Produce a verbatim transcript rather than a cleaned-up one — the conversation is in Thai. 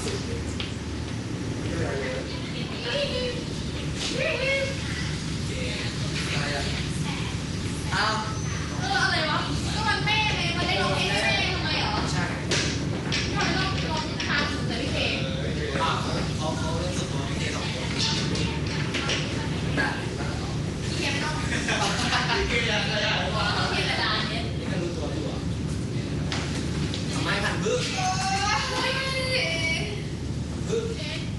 อ้าวเอออะไรวะก็มันแม่ไงมันได้ลงเองแม่ทำไมเหรอใช่ทำไมต้องลงทางแต่พี่เคอ้าวเขาเขาเล่นสุดตัวพี่เคสองคนแต่พี่เคไม่ต้องพี่เคยังไงอ่ะพี่เคแต่ละอันเนี้ยนี่ก็รู้ตัวตัวทำไมพันบึ้งบึ้ง